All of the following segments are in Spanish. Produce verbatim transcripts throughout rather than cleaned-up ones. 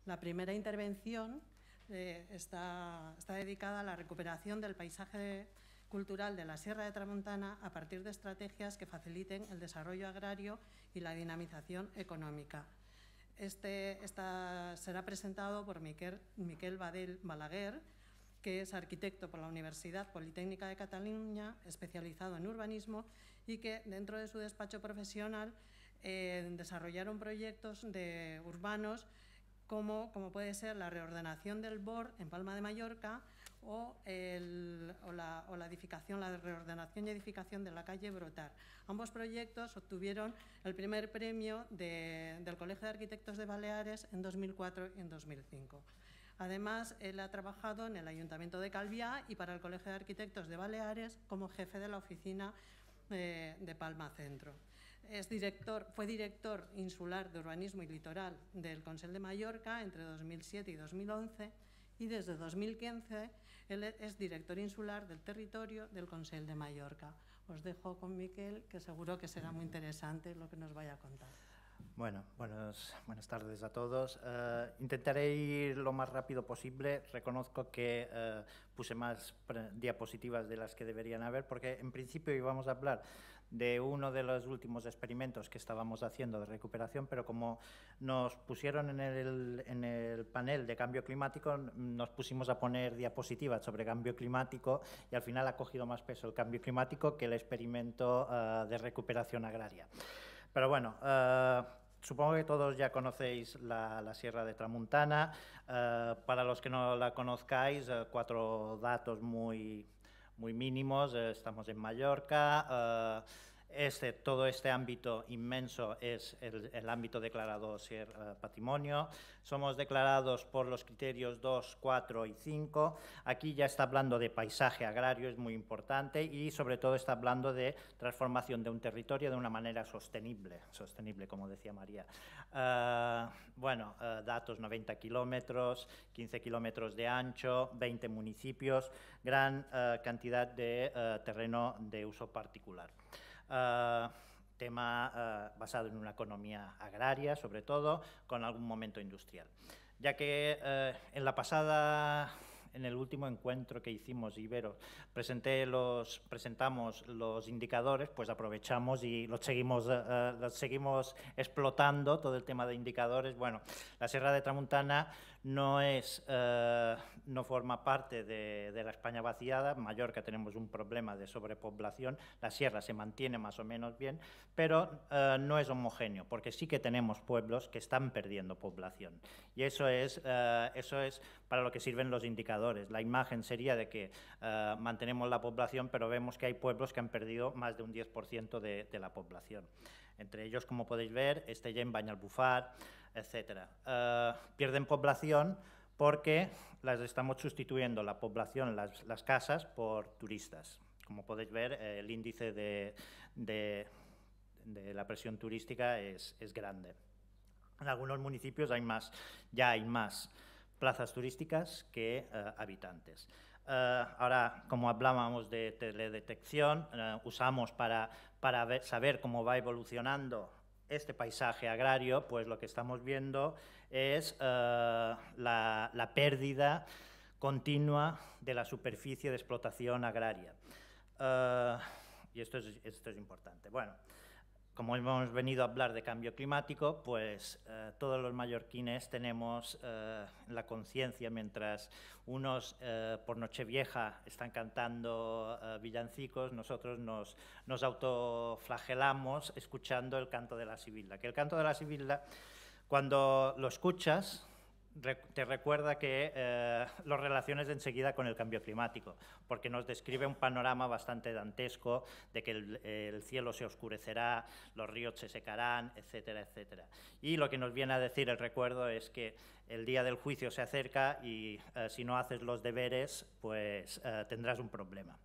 La primera intervención eh, está, está dedicada a la recuperación del paisaje cultural de la Sierra de Tramuntana a partir de estrategias que faciliten el desarrollo agrario y la dinamización económica. Este esta, será presentado por Miquel, Miquel Badell Balaguer, que es arquitecto por la Universidad Politécnica de Cataluña, especializado en urbanismo, y que dentro de su despacho profesional eh, desarrollaron proyectos de urbanos como, como puede ser la reordenación del B O R en Palma de Mallorca o, el, o, la, o la edificación, la reordenación y edificación de la calle Brotar. Ambos proyectos obtuvieron el primer premio de, del Colegio de Arquitectos de Baleares en dos mil cuatro y en dos mil cinco. Además, él ha trabajado en el Ayuntamiento de Calviá y para el Colegio de Arquitectos de Baleares como jefe de la oficina eh, de Palma Centro. Es director, fue director insular de Urbanismo y Litoral del Consell de Mallorca entre dos mil siete y dos mil once y desde dos mil quince él es director insular del territorio del Consell de Mallorca. Os dejo con Miquel, que seguro que será muy interesante lo que nos vaya a contar. Bueno, buenos, buenas tardes a todos. Uh, intentaré ir lo más rápido posible. Reconozco que uh, puse más diapositivas de las que deberían haber, porque en principio íbamos a hablar de uno de los últimos experimentos que estábamos haciendo de recuperación, pero como nos pusieron en el, en el panel de cambio climático, nos pusimos a poner diapositivas sobre cambio climático y al final ha cogido más peso el cambio climático que el experimento uh, de recuperación agraria. Pero bueno, uh, supongo que todos ya conocéis la, la Sierra de Tramuntana. Uh, para los que no la conozcáis, uh, cuatro datos muy, muy mínimos. Uh, estamos en Mallorca. Uh, Este, todo este ámbito inmenso es el, el ámbito declarado ser uh, patrimonio. Somos declarados por los criterios dos, cuatro y cinco. Aquí ya está hablando de paisaje agrario, es muy importante, y sobre todo está hablando de transformación de un territorio de una manera sostenible, sostenible como decía María. Uh, bueno, uh, datos, noventa kilómetros, quince kilómetros de ancho, veinte municipios, gran uh, cantidad de uh, terreno de uso particular. Uh, tema uh, basado en una economía agraria, sobre todo, con algún momento industrial. Ya que uh, en la pasada, en el último encuentro que hicimos, Ibero, presenté los, presentamos los indicadores, pues aprovechamos y los seguimos, uh, los seguimos explotando, todo el tema de indicadores. Bueno, la Sierra de Tramuntana no, es, uh, no forma parte de, de la España vaciada. En Mallorca tenemos un problema de sobrepoblación, la sierra se mantiene más o menos bien, pero uh, no es homogéneo, porque sí que tenemos pueblos que están perdiendo población. Y eso es, uh, eso es para lo que sirven los indicadores. La imagen sería de que uh, mantenemos la población, pero vemos que hay pueblos que han perdido más de un diez por ciento de, de la población. Entre ellos, como podéis ver, Estellén, Banyalbufar, etcétera. Uh, pierden población porque las estamos sustituyendo la población, las, las casas, por turistas. Como podéis ver, eh, el índice de, de, de la presión turística es, es grande. En algunos municipios hay más, ya hay más plazas turísticas que uh, habitantes. Uh, ahora, como hablábamos de teledetección, uh, usamos para, para ver, saber cómo va evolucionando este paisaje agrario, pues lo que estamos viendo es uh, la, la pérdida continua de la superficie de explotación agraria. Uh, y esto es, esto es importante. Bueno, como hemos venido a hablar de cambio climático, pues eh, todos los mallorquines tenemos eh, la conciencia, mientras unos eh, por Nochevieja están cantando eh, villancicos, nosotros nos, nos autoflagelamos escuchando el canto de la sibila. Que el canto de la sibila, cuando lo escuchas, te recuerda que eh, lo relaciones enseguida con el cambio climático, porque nos describe un panorama bastante dantesco de que el, el cielo se oscurecerá, los ríos se secarán, etcétera, etcétera. Y lo que nos viene a decir el recuerdo es que el día del juicio se acerca y eh, si no haces los deberes, pues eh, tendrás un problema.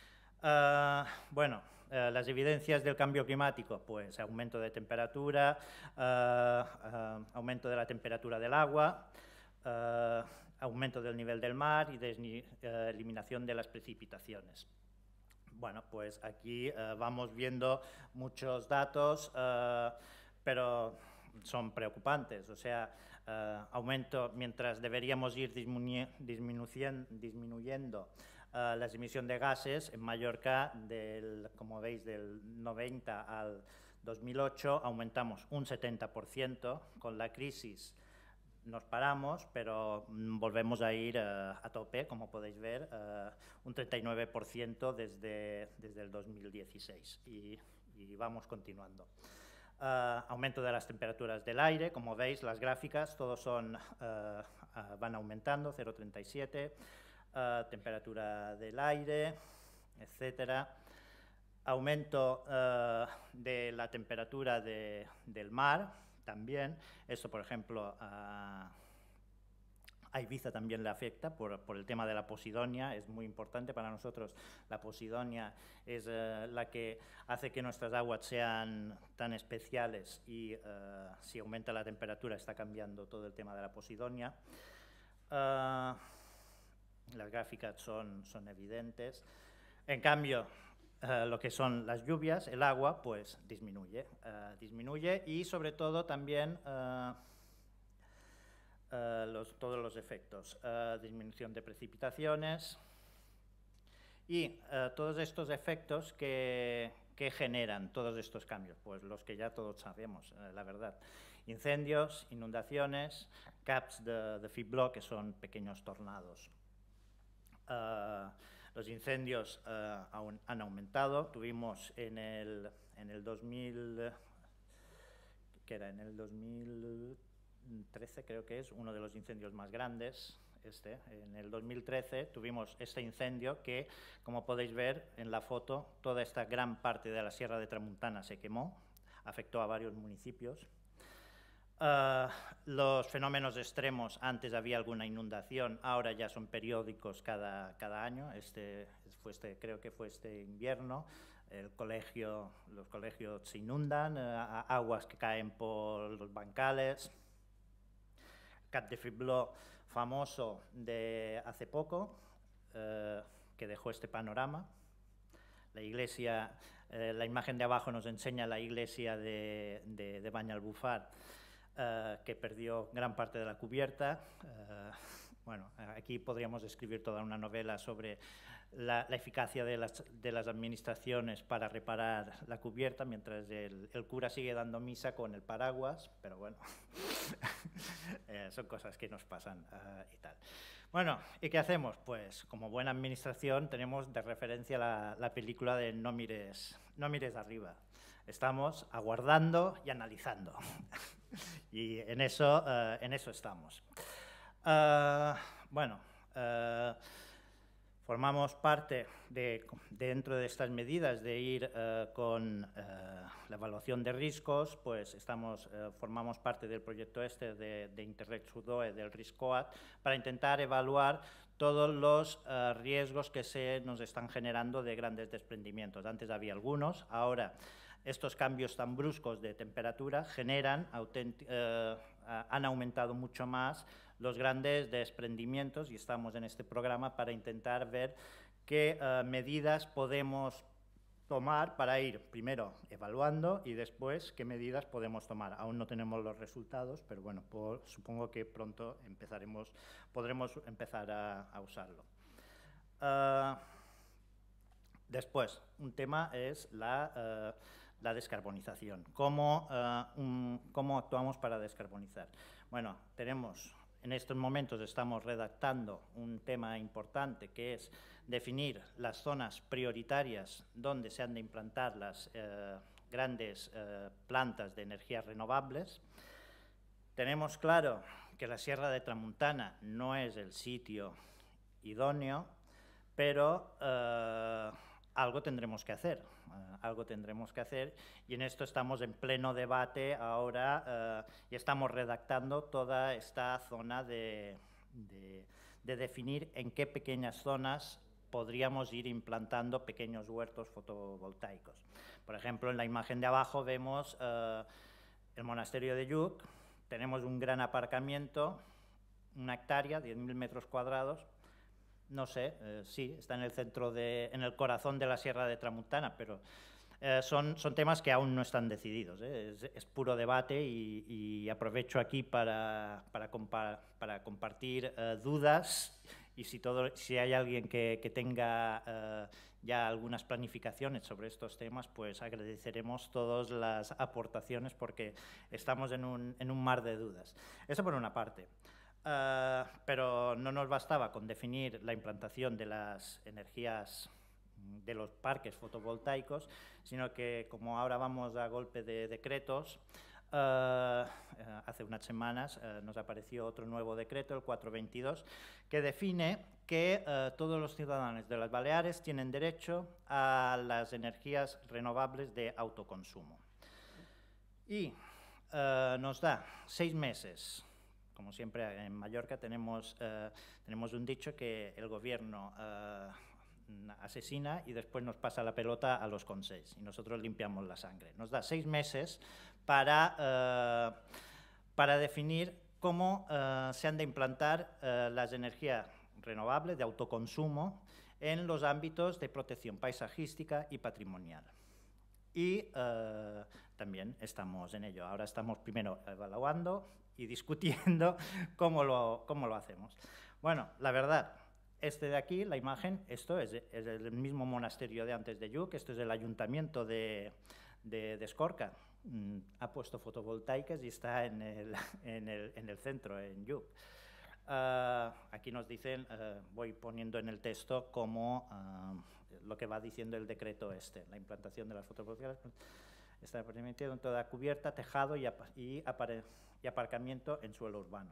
Uh, bueno, uh, las evidencias del cambio climático, pues aumento de temperatura, uh, uh, aumento de la temperatura del agua, uh, aumento del nivel del mar y de, uh, eliminación de las precipitaciones. Bueno, pues aquí uh, vamos viendo muchos datos, uh, pero son preocupantes. O sea, uh, aumento, mientras deberíamos ir disminu disminuyendo, disminuyendo uh, las emisiones de gases, en Mallorca, del, como veis, del noventa al dos mil ocho aumentamos un setenta por ciento. Con la crisis nos paramos, pero volvemos a ir uh, a tope, como podéis ver, uh, un treinta y nueve por ciento desde, desde el dos mil dieciséis, y, y vamos continuando. Uh, aumento de las temperaturas del aire, como veis, las gráficas, todos son, uh, uh, van aumentando, cero coma treinta y siete, uh, temperatura del aire, etcétera. Aumento uh, de la temperatura de, del mar, también. Esto, por ejemplo, a, a Ibiza también le afecta por, por el tema de la posidonia. Es muy importante para nosotros. La posidonia es uh, la que hace que nuestras aguas sean tan especiales, y uh, si aumenta la temperatura está cambiando todo el tema de la posidonia. Uh, las gráficas son, son evidentes. En cambio, Uh, lo que son las lluvias, el agua, pues disminuye, uh, disminuye y sobre todo también uh, uh, los, todos los efectos, uh, disminución de precipitaciones y uh, todos estos efectos que, que generan todos estos cambios, pues los que ya todos sabemos, uh, la verdad. Incendios, inundaciones, caps de, de feedback, que son pequeños tornados. Uh, Los incendios uh, aún han aumentado. Tuvimos en el, en el dos mil, que era en el dos mil trece, creo que es, uno de los incendios más grandes. Este. En el dos mil trece tuvimos este incendio que, como podéis ver en la foto, toda esta gran parte de la Sierra de Tramuntana se quemó, afectó a varios municipios. Uh, los fenómenos extremos, antes había alguna inundación, ahora ya son periódicos cada, cada año. Este, fue este, creo que fue este invierno. El colegio, los colegios se inundan, uh, aguas que caen por los bancales. Cap de Febló, famoso de hace poco, uh, que dejó este panorama. La iglesia, uh, la imagen de abajo nos enseña la iglesia de, de, de Banyalbufar, Uh, que perdió gran parte de la cubierta. Uh, bueno, aquí podríamos escribir toda una novela sobre la, la eficacia de las, de las administraciones para reparar la cubierta, mientras el, el cura sigue dando misa con el paraguas, pero bueno, eh, son cosas que nos pasan uh, y tal. Bueno, ¿y qué hacemos? Pues como buena administración tenemos de referencia la, la película de No mires, no mires arriba. Estamos aguardando y analizando. Y en eso, uh, en eso estamos. Uh, bueno, uh, formamos parte de, dentro de estas medidas de ir uh, con uh, la evaluación de riesgos, pues estamos, uh, formamos parte del proyecto este de, de Interreg Sudoe, del RISCOAT, para intentar evaluar todos los uh, riesgos que se nos están generando de grandes desprendimientos. Antes había algunos, ahora estos cambios tan bruscos de temperatura generan, eh, han aumentado mucho más los grandes desprendimientos, y estamos en este programa para intentar ver qué eh, medidas podemos tomar para ir primero evaluando y después qué medidas podemos tomar. Aún no tenemos los resultados, pero bueno, por, supongo que pronto empezaremos, podremos empezar a, a usarlo. Uh, después, un tema es la... Uh, la descarbonización. ¿Cómo, uh, un, ¿Cómo actuamos para descarbonizar? Bueno, tenemos, en estos momentos estamos redactando un tema importante, que es definir las zonas prioritarias donde se han de implantar las uh, grandes uh, plantas de energías renovables. Tenemos claro que la Sierra de Tramuntana no es el sitio idóneo, pero uh, algo tendremos que hacer. Uh, algo tendremos que hacer, y en esto estamos en pleno debate ahora uh, y estamos redactando toda esta zona de, de, de definir en qué pequeñas zonas podríamos ir implantando pequeños huertos fotovoltaicos. Por ejemplo, en la imagen de abajo vemos uh, el monasterio de Lluc. Tenemos un gran aparcamiento, una hectárea, diez mil metros cuadrados. No sé, eh, sí, está en el centro, de, en el corazón de la Sierra de Tramuntana, pero Eh, son, son temas que aún no están decididos, ¿eh? es, es puro debate y, y aprovecho aquí para, para, compa para compartir eh, dudas y si, todo, si hay alguien que, que tenga eh, ya algunas planificaciones sobre estos temas, pues agradeceremos todas las aportaciones porque estamos en un, en un mar de dudas. Eso por una parte. Uh, pero no nos bastaba con definir la implantación de las energías de los parques fotovoltaicos, sino que como ahora vamos a golpe de decretos, uh, hace unas semanas uh, nos apareció otro nuevo decreto, el cuatrocientos veintidós, que define que uh, todos los ciudadanos de las Baleares tienen derecho a las energías renovables de autoconsumo. Y uh, nos da seis meses. Como siempre en Mallorca tenemos, uh, tenemos un dicho que el gobierno uh, asesina y después nos pasa la pelota a los consejos y nosotros limpiamos la sangre. Nos da seis meses para, uh, para definir cómo uh, se han de implantar uh, las energías renovables de autoconsumo en los ámbitos de protección paisajística y patrimonial. Y uh, también estamos en ello. Ahora estamos primero evaluando y discutiendo cómo lo, cómo lo hacemos. Bueno, la verdad, este de aquí, la imagen, esto es, es el mismo monasterio de antes de Lluc, esto es el ayuntamiento de, de, de Escorca. Mm, ha puesto fotovoltaicas y está en el, en el, en el centro, en Lluc. Uh, aquí nos dicen, uh, voy poniendo en el texto cómo uh, lo que va diciendo el decreto este, la implantación de las fotovoltaicas está permitido en toda cubierta, tejado y, ap y, y aparcamiento en suelo urbano.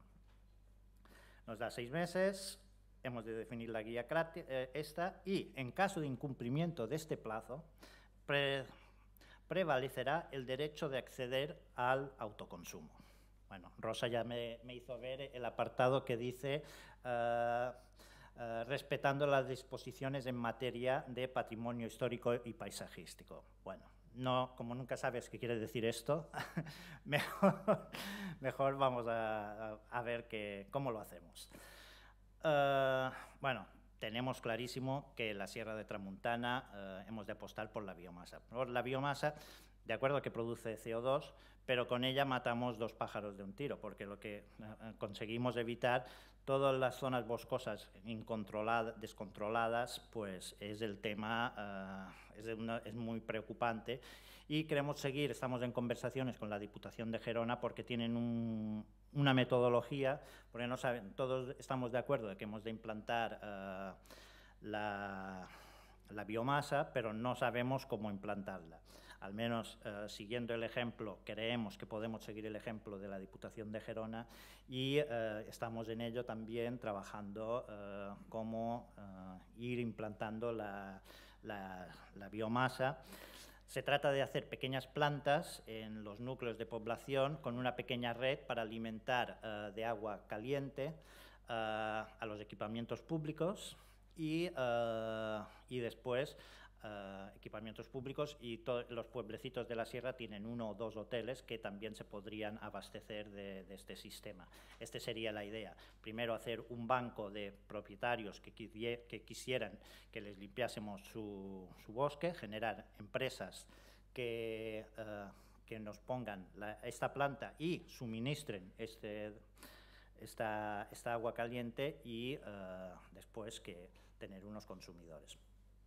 Nos da seis meses, hemos de definir la guía eh, esta y en caso de incumplimiento de este plazo pre prevalecerá el derecho de acceder al autoconsumo. Bueno, Rosa ya me, me hizo ver el apartado que dice uh, uh, respetando las disposiciones en materia de patrimonio histórico y paisajístico. Bueno, no, como nunca sabes qué quiere decir esto, mejor, mejor vamos a, a ver que, cómo lo hacemos. Uh, bueno, tenemos clarísimo que en la Sierra de Tramuntana uh, hemos de apostar por la biomasa. Por la biomasa, de acuerdo que produce C O dos, pero con ella matamos dos pájaros de un tiro, porque lo que uh, conseguimos evitar todas las zonas boscosas incontroladas, descontroladas, pues es el tema, uh, es, una, es muy preocupante y queremos seguir, estamos en conversaciones con la Diputación de Gerona porque tienen un, una metodología, porque no saben, todos estamos de acuerdo de que hemos de implantar uh, la, la biomasa, pero no sabemos cómo implantarla. Al menos uh, siguiendo el ejemplo, creemos que podemos seguir el ejemplo de la Diputación de Gerona y uh, estamos en ello también trabajando uh, cómo uh, ir implantando la, la, la biomasa. Se trata de hacer pequeñas plantas en los núcleos de población con una pequeña red para alimentar uh, de agua caliente uh, a los equipamientos públicos y, uh, y después Uh, equipamientos públicos y los pueblecitos de la sierra tienen uno o dos hoteles que también se podrían abastecer de, de este sistema. Esta sería la idea. Primero hacer un banco de propietarios que, que quisieran que les limpiásemos su, su bosque, generar empresas que, uh, que nos pongan la, esta planta y suministren este, esta, esta agua caliente y uh, después que tener unos consumidores.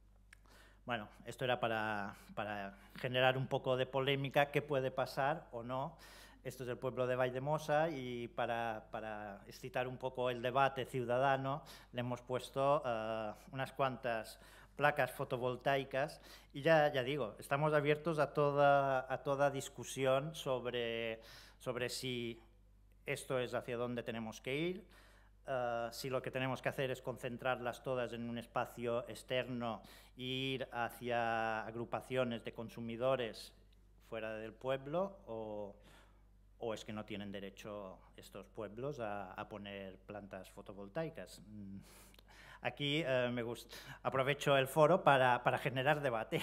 Bueno, esto era para, para generar un poco de polémica, qué puede pasar o no. Esto es el pueblo de Valldemosa y para, para excitar un poco el debate ciudadano le hemos puesto uh, unas cuantas placas fotovoltaicas y ya, ya digo, estamos abiertos a toda, a toda discusión sobre, sobre si esto es hacia dónde tenemos que ir. Uh, si lo que tenemos que hacer es concentrarlas todas en un espacio externo e ir hacia agrupaciones de consumidores fuera del pueblo o, o es que no tienen derecho estos pueblos a, a poner plantas fotovoltaicas. Aquí uh, me gusta, aprovecho el foro para, para generar debate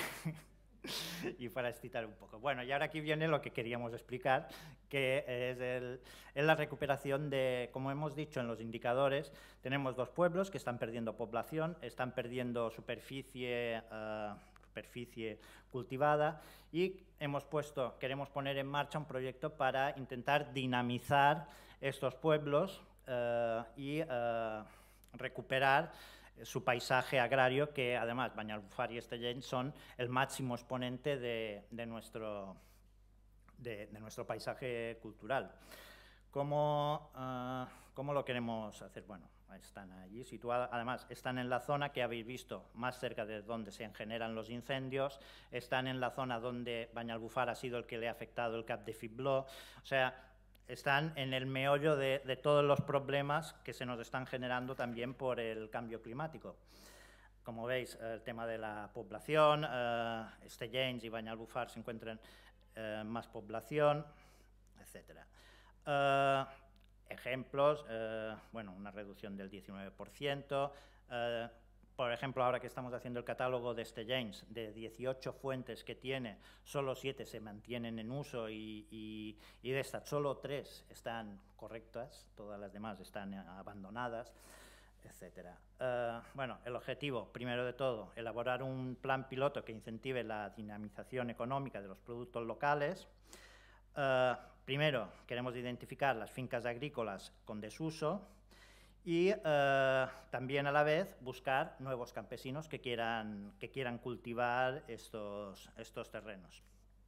y para excitar un poco. Bueno, y ahora aquí viene lo que queríamos explicar, que es, el, es la recuperación de, como hemos dicho en los indicadores, tenemos dos pueblos que están perdiendo población, están perdiendo superficie uh, superficie cultivada, y hemos puesto, queremos poner en marcha un proyecto para intentar dinamizar estos pueblos eh, y eh, recuperar su paisaje agrario, que además Banyalbufar y Estellencs son el máximo exponente de, de, nuestro, de, de nuestro paisaje cultural. ¿Cómo, uh, ¿Cómo lo queremos hacer? Bueno, están allí situados, además están en la zona que habéis visto más cerca de donde se generan los incendios, están en la zona donde Banyalbufar ha sido el que le ha afectado el Cap de Fibló, o sea, están en el meollo de, de todos los problemas que se nos están generando también por el cambio climático. Como veis, el tema de la población, eh, Estellencs y Banyalbufar se encuentran eh, más población, etcétera. Eh, ejemplos, eh, bueno, una reducción del diecinueve por ciento, eh, por ejemplo, ahora que estamos haciendo el catálogo de Estellencs, de dieciocho fuentes que tiene, solo siete se mantienen en uso y, y, y de estas solo tres están correctas, todas las demás están abandonadas, etcétera. Uh, bueno, el objetivo, primero de todo, elaborar un plan piloto que incentive la dinamización económica de los productos locales. Uh, primero, queremos identificar las fincas agrícolas con desuso, y eh, también a la vez buscar nuevos campesinos que quieran, que quieran cultivar estos, estos terrenos.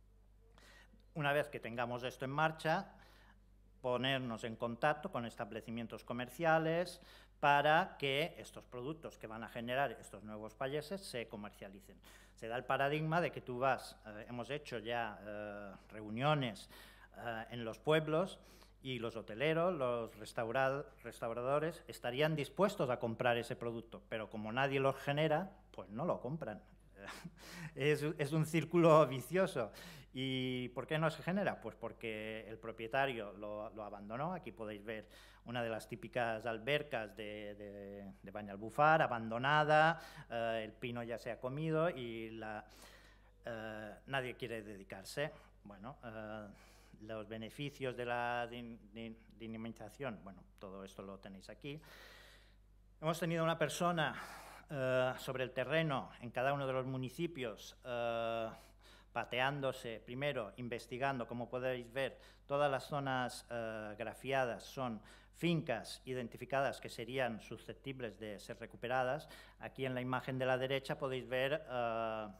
Una vez que tengamos esto en marcha, ponernos en contacto con establecimientos comerciales para que estos productos que van a generar estos nuevos payeses se comercialicen. Se da el paradigma de que tú vas, eh, hemos hecho ya eh, reuniones eh, en los pueblos, y los hoteleros, los restauradores estarían dispuestos a comprar ese producto, pero como nadie los genera, pues no lo compran. Es, es un círculo vicioso. ¿Y por qué no se genera? Pues porque el propietario lo, lo abandonó. Aquí podéis ver una de las típicas albercas de, de, de Banyalbufar, abandonada, eh, el pino ya se ha comido y la, eh, nadie quiere dedicarse. Bueno, eh, los beneficios de la dinamización, bueno, todo esto lo tenéis aquí. Hemos tenido una persona eh, sobre el terreno en cada uno de los municipios, eh, pateándose, primero investigando, como podéis ver, todas las zonas eh, grafiadas son fincas identificadas que serían susceptibles de ser recuperadas. Aquí en la imagen de la derecha podéis ver eh,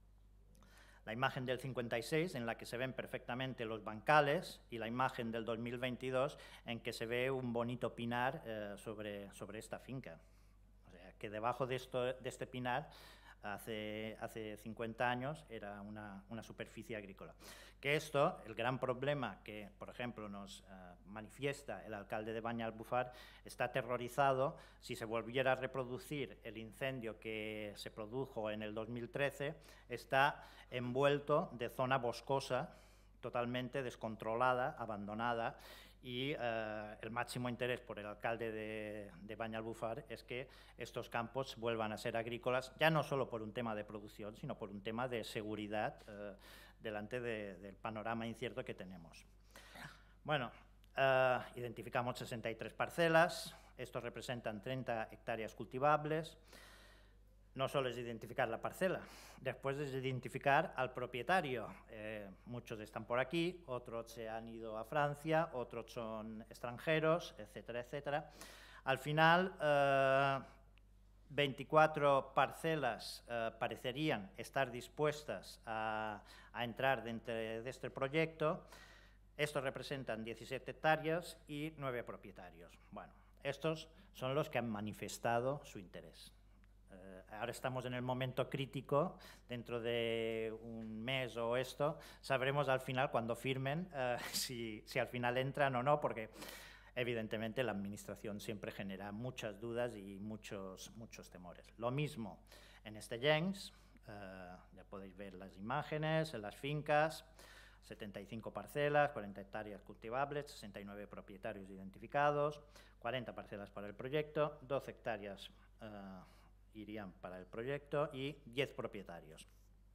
la imagen del cincuenta y seis, en la que se ven perfectamente los bancales, y la imagen del dos mil veintidós, en que se ve un bonito pinar eh, sobre, sobre esta finca. O sea, que debajo de, esto, de este pinar, hace, hace cincuenta años, era una, una superficie agrícola. Que esto, el gran problema que, por ejemplo, nos uh, manifiesta el alcalde de Banyalbufar, está aterrorizado si se volviera a reproducir el incendio que se produjo en el dos mil trece, está envuelto de zona boscosa, totalmente descontrolada, abandonada, y eh, el máximo interés por el alcalde de, de Banyalbufar es que estos campos vuelvan a ser agrícolas, ya no solo por un tema de producción, sino por un tema de seguridad eh, delante de, del panorama incierto que tenemos. Bueno, eh, identificamos sesenta y tres parcelas, estos representan treinta hectáreas cultivables. No solo es identificar la parcela, después es identificar al propietario. Eh, muchos están por aquí, otros se han ido a Francia, otros son extranjeros, etcétera, etcétera. Al final, eh, veinticuatro parcelas eh, parecerían estar dispuestas a, a entrar dentro de este proyecto. Estos representan diecisiete hectáreas y nueve propietarios. Bueno, estos son los que han manifestado su interés. Eh, ahora estamos en el momento crítico, dentro de un mes o esto, sabremos al final cuando firmen eh, si, si al final entran o no, porque evidentemente la administración siempre genera muchas dudas y muchos, muchos temores. Lo mismo en Estellencs, eh, ya podéis ver las imágenes, en las fincas, setenta y cinco parcelas, cuarenta hectáreas cultivables, sesenta y nueve propietarios identificados, cuarenta parcelas para el proyecto, doce hectáreas eh, irían para el proyecto y diez propietarios.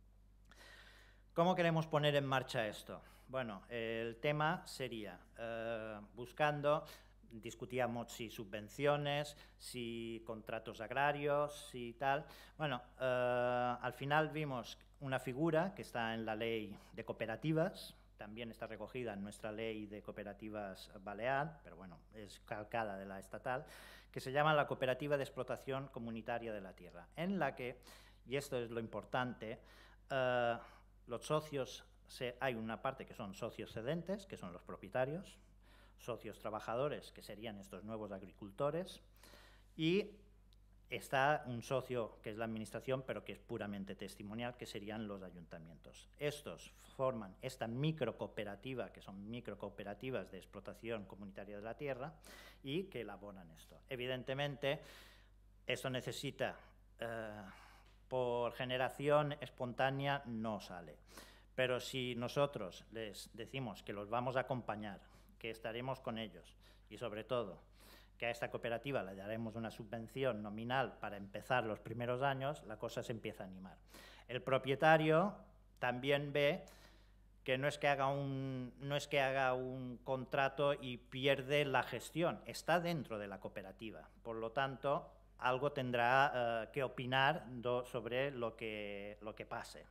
¿Cómo queremos poner en marcha esto? Bueno, el tema sería eh, buscando discutíamos si subvenciones, si contratos agrarios, si tal. Bueno, eh, al final vimos una figura que está en la ley de cooperativas, también está recogida en nuestra ley de cooperativas balear, pero bueno, es calcada de la estatal, que se llama la Cooperativa de Explotación Comunitaria de la Tierra, en la que, y esto es lo importante, eh, los socios, se, hay una parte que son socios cedentes, que son los propietarios, socios trabajadores, que serían estos nuevos agricultores, y está un socio que es la administración, pero que es puramente testimonial, que serían los ayuntamientos. Estos forman esta microcooperativa, que son microcooperativas de explotación comunitaria de la tierra, y que elaboran esto. Evidentemente, esto necesita, eh, por generación espontánea, no sale. Pero si nosotros les decimos que los vamos a acompañar, que estaremos con ellos y, sobre todo, que a esta cooperativa le daremos una subvención nominal para empezar los primeros años, la cosa se empieza a animar. El propietario también ve que no es que haga un, no es que haga un contrato y pierde la gestión, está dentro de la cooperativa. Por lo tanto, algo tendrá eh, que opinar do, sobre lo que, lo que pase.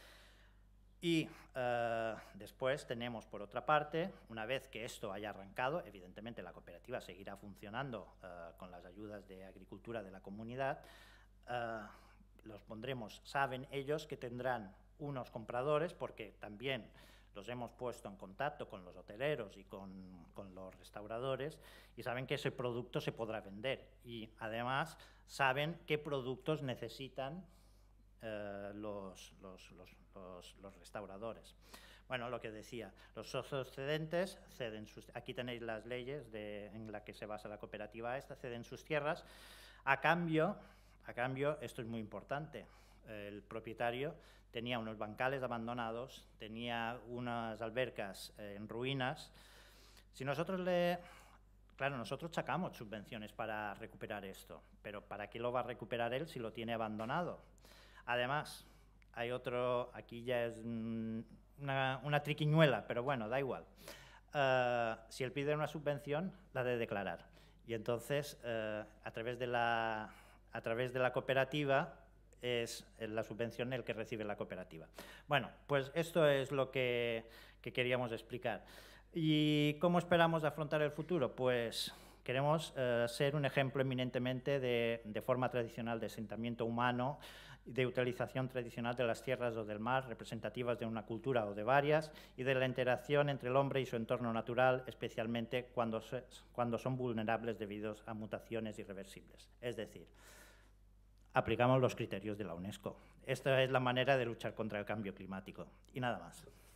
Y eh, después tenemos, por otra parte, una vez que esto haya arrancado, evidentemente la cooperativa seguirá funcionando eh, con las ayudas de agricultura de la comunidad, eh, los pondremos, saben ellos que tendrán unos compradores, porque también los hemos puesto en contacto con los hoteleros y con, con los restauradores, y saben que ese producto se podrá vender, y además saben qué productos necesitan Eh, los, los, los, los, los restauradores. Bueno, lo que decía, los socios cedentes ceden sus, aquí tenéis las leyes de, en las que se basa la cooperativa esta, ceden sus tierras. A cambio, a cambio, esto es muy importante, el propietario tenía unos bancales abandonados, tenía unas albercas eh, en ruinas. Si nosotros le... Claro, nosotros sacamos subvenciones para recuperar esto, pero ¿para qué lo va a recuperar él si lo tiene abandonado? Además, hay otro, aquí ya es una, una triquiñuela, pero bueno, da igual. Uh, si él pide una subvención, la debe declarar. Y entonces, uh, a través de la, a través de la cooperativa, es la subvención el que recibe la cooperativa. Bueno, pues esto es lo que, que queríamos explicar. ¿Y cómo esperamos afrontar el futuro? Pues queremos uh, ser un ejemplo eminentemente de, de forma tradicional de asentamiento humano, de utilización tradicional de las tierras o del mar, representativas de una cultura o de varias, y de la interacción entre el hombre y su entorno natural, especialmente cuando, se, cuando son vulnerables debido a mutaciones irreversibles. Es decir, aplicamos los criterios de la UNESCO. Esta es la manera de luchar contra el cambio climático. Y nada más.